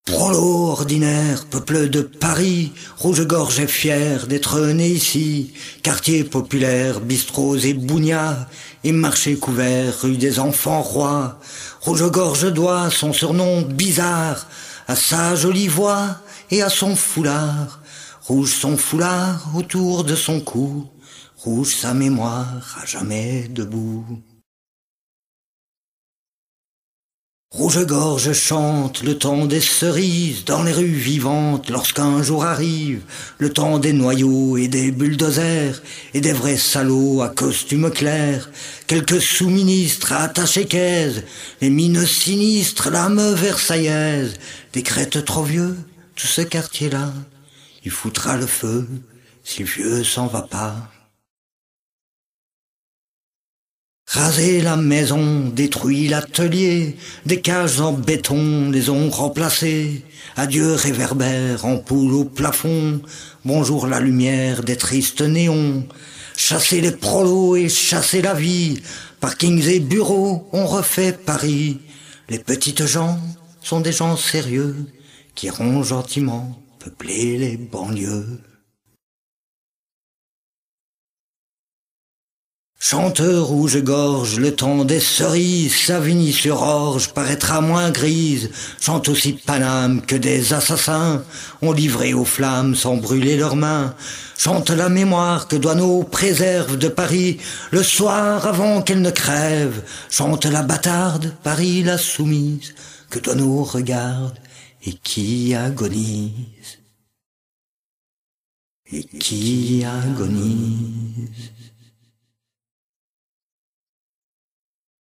Prolo ordinaire, peuple de Paris, rouge-gorge et fier d'être né ici, quartier populaire, bistrots et bougnats, et marché couvert, rue des enfants rois. Rouge-gorge doit son surnom bizarre à sa jolie voix et à son foulard. Rouge son foulard autour de son cou, rouge sa mémoire à jamais debout. Rouge-gorge chante le temps des cerises dans les rues vivantes lorsqu'un jour arrive le temps des noyaux et des bulldozers et des vrais salauds à costume clair, quelques sous-ministres attachés caise, les mines sinistres, l'âme versaillaise, des crêtes trop vieux, tout ce quartier-là, il foutra le feu si le vieux s'en va pas. Raser la maison, détruit l'atelier, des cages en béton les ont remplacées. Adieu réverbère, ampoule au plafond, bonjour la lumière des tristes néons. Chasser les prolos et chasser la vie, parkings et bureaux, on refait Paris. Les petites gens sont des gens sérieux, qui iront gentiment peupler les banlieues. Chante rouge-gorge, le temps des cerises, Savigny-sur-Orge paraîtra moins grise. Chante aussi Paname que des assassins ont livré aux flammes sans brûler leurs mains. Chante la mémoire que Douaneau préserve de Paris le soir avant qu'elle ne crève. Chante la bâtarde, Paris la soumise, que Douaneau regarde et qui agonise. Et qui agonise.